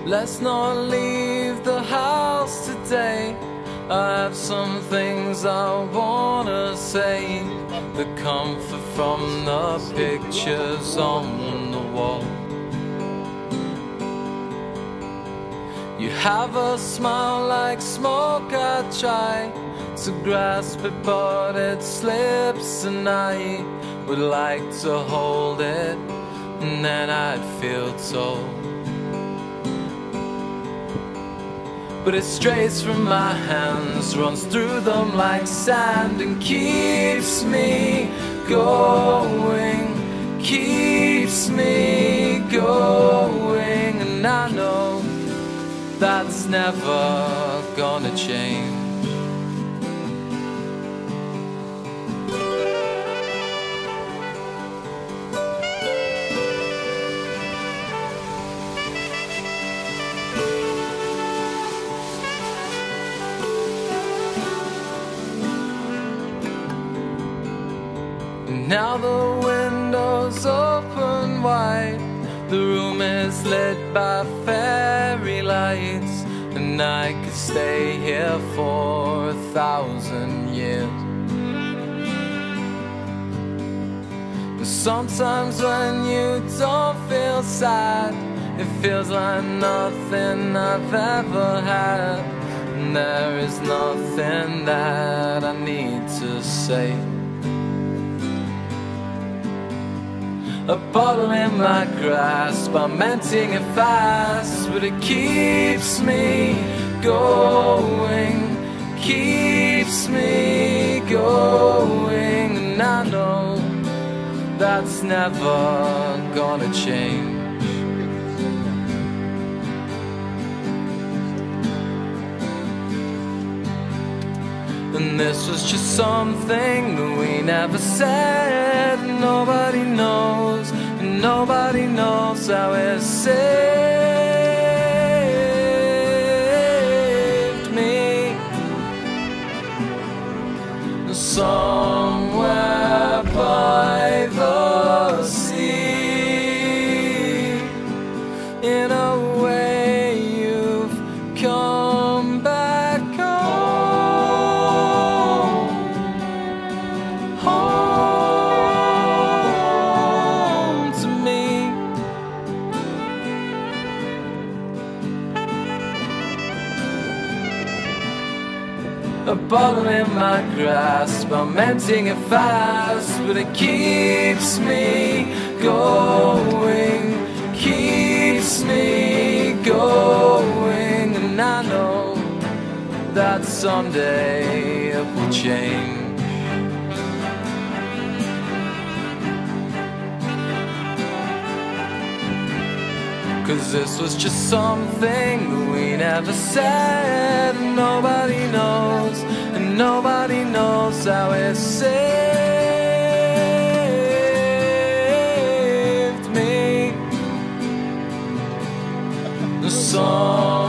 Let's not leave the house today. I have some things I wanna say that comfort from the pictures on the wall. You have a smile like smoke, I try to grasp it but it slips, and I would like to hold it and then I'd feel told. But it strays from my hands, runs through them like sand, and keeps me going, keeps me going. And I know that's never gonna change. Now the window's open wide, the room is lit by fairy lights, and I could stay here for 1,000 years. But sometimes when you don't feel sad, it feels like nothing I've ever had, and there is nothing that I need to say. A bottle in my grasp, I'm emptying it fast, but it keeps me going, keeps me going. And I know that's never gonna change. And this was just something that we never said. Nobody knows, and nobody knows how it saved me. Somewhere by the sea, in a way you've come back home, home to me. A bottle in my grasp, I'm emptying it fast, but it keeps me going, keeps me going. And I know that someday it will change. 'Cause this was just something that we never said. Nobody knows, and nobody knows how it saved me. The song